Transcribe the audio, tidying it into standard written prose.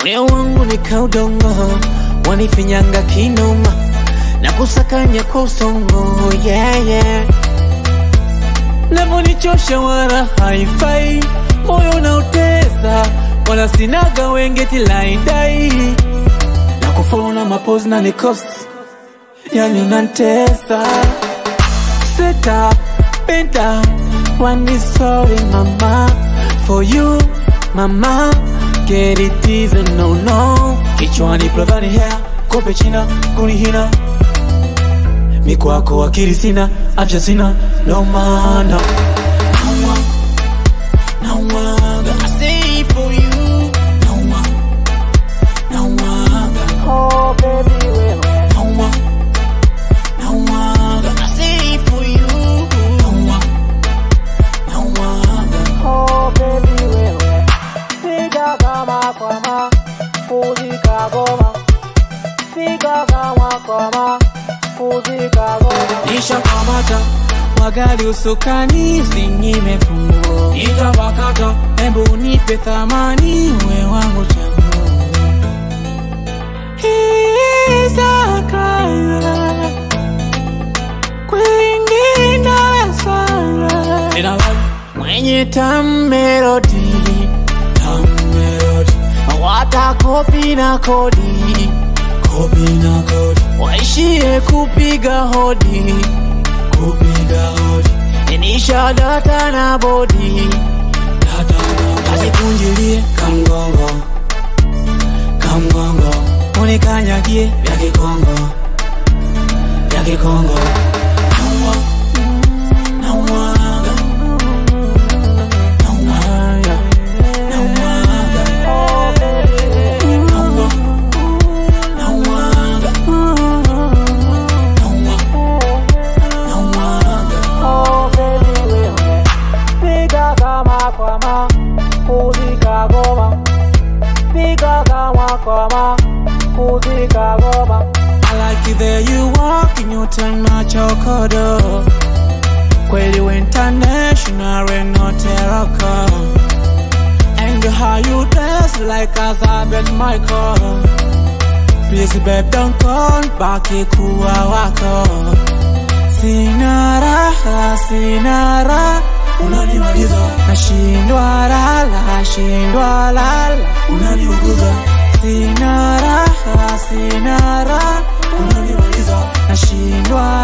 moyo wangu ni kaudongo, wanifinyanga kinoma na kusakanya kwa usongo, yeah yeah. Navonichosha wala haifai, moyo na utesa, wala sinaga wengeti laidai. Na kufollow na mapozi na ni cost, yani unantesa. Set up, bend down, one is sorry mama. For you, mama, get it easy, no no. Kichwani plavani hair, kope china, kuni hina. Mikwako akili sina, afya sina, no mana. No one, I say for you. No one, oh baby, well. No one, I say for you. No one, oh baby, well. Figa kama kwama, kuzika goma. Figa kama kwama, kuzika goma. Nisha kamata, wagali usukani, usinyime funguo. Nitawakata, embu nipe thamani, uwe wangu chaguo. Isakala, kwingine sana. Nina wazi, mwenye tamu melody. Wata kopi na kodi, waishie kupiga hodi, Enisha data na body, asikunjilie kamgongo, unikanyagie vya kikongo. I like it there you walk in your turn my chocodo. Kweli you international and not terror. And how you dress like Elizabeth Michael. Please babe don't call back kuwa wako. Sinara unanimaliza. Nashindwa lala unaniuguza. Sinara unanimaliza. Nashindwa